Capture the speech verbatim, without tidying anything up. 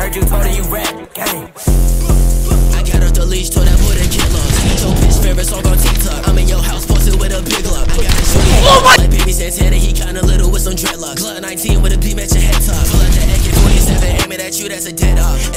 heard you told her you rap, gang. I got off the leash, told that boy to get lost. I got your bitch favorite song on TikTok. I'm in your house, posted with a big lock. I got a shorty, oh my, like baby Santana, he kinda little with some dreadlocks. Glock nineteen with a beam at your head top. Pull out the A K forty-seven, aiming at you, that's a dead op.